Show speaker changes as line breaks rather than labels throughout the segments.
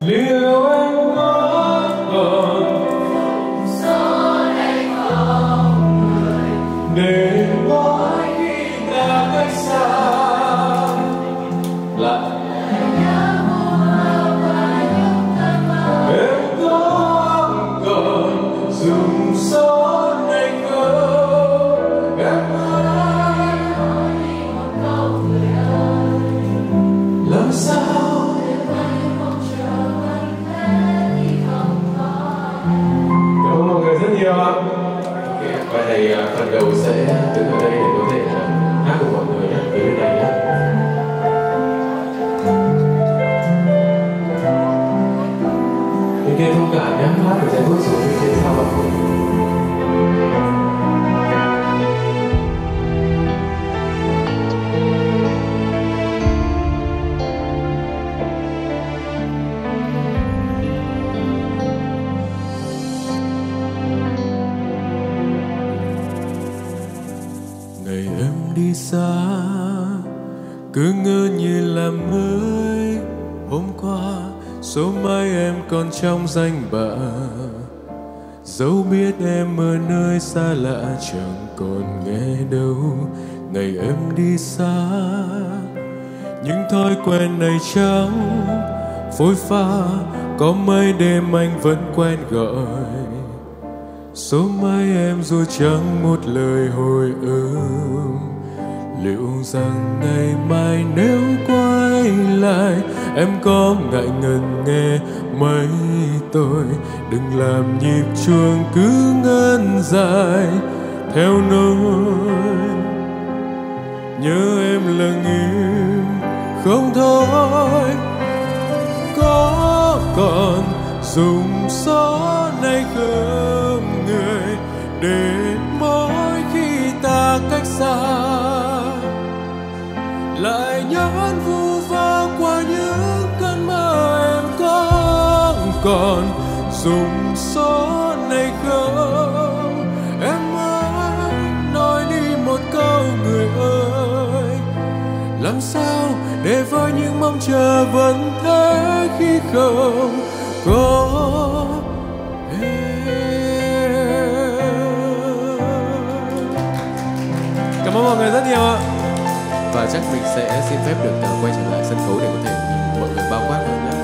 Liệu em có còn gió hay không người để mỗi khi ta cách xa lại em có còn dùng gió hay không em ơi làm sao rất nhiều ạ. Bài này phần đầu sẽ đứng ở đây để có thể hát cùng mọi người nhé, phía bên này nhé. Bên kia thông cảm nhé, hát mình sẽ bước xuống bên kia sau ạ. Ngày em đi xa cứ ngỡ như là mới hôm qua, số mai em còn trong danh bạ, dẫu biết em ở nơi xa lạ chẳng còn nghe đâu. Ngày em đi xa những thói quen này chẳng phôi pha, có mấy đêm anh vẫn quen gọi số mai em dù chẳng một lời hồi ức. Liệu rằng ngày mai nếu quay lại em có ngại ngần nghe mấy tôi, đừng làm nhịp chuông cứ ngân dài theo nỗi nhớ em lặng im không thôi. Có còn dùng gió này không người để mỗi khi ta cách xa lại nhón vu vơ qua những cơn mơ. Em có còn dùng gió này không em ơi, nói đi một câu người ơi, làm sao để với những mong chờ vẫn thế khi không có em. Cảm ơn mọi người rất nhiều ạ. Và chắc mình sẽ xin phép được quay trở lại sân khấu để có thể nhìn mọi người bao quát hơn nhé.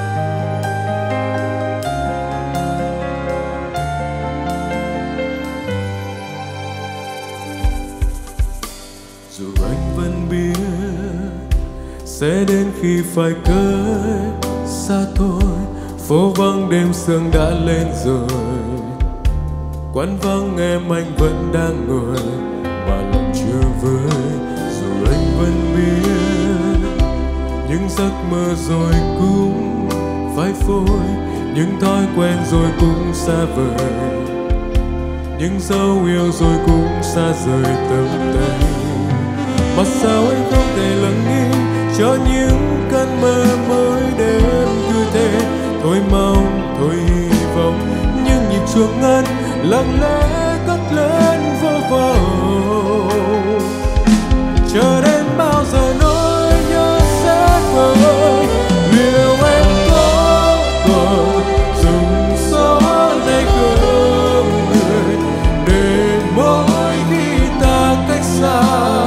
Dù anh vẫn biết sẽ đến khi phải cất xa thôi, phố vắng đêm sương đã lên rồi, quán vắng em anh vẫn đang ngồi mà lòng chưa vơi. Dù anh vẫn biết những giấc mơ rồi cũng phai phôi, những thói quen rồi cũng xa vời, những dấu yêu rồi cũng xa rời tầm tay. Mà sao anh không thể lặng im cho những cơn mơ mỗi đêm cứ thế thôi mong thôi hy vọng, những nhịp chuông ngân lặng lẽ cất lên vô vọng. Chờ đến bao giờ nỗi nhớ sẽ vơi, liệu em có còn dùng gió này không người để mỗi khi ta cách xa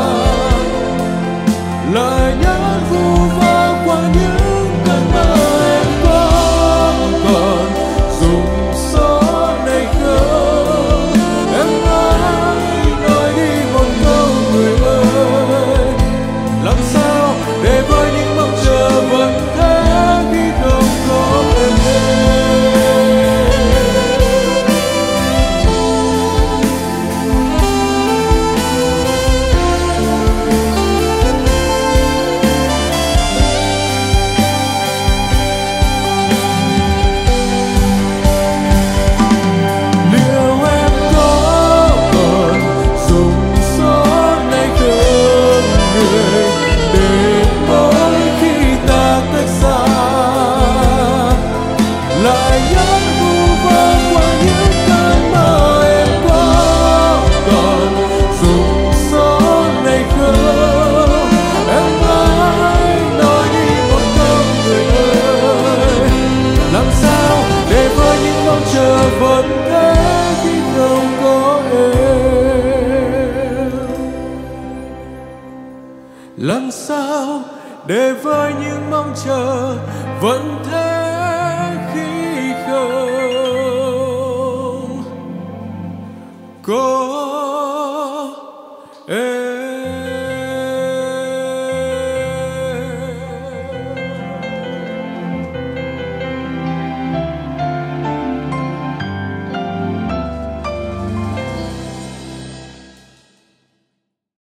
lại nhớ vu vơ qua những cơn mơ. Em có còn dùng gió này không em ơi, làm sao để với những mong chờ vẫn thế khi không có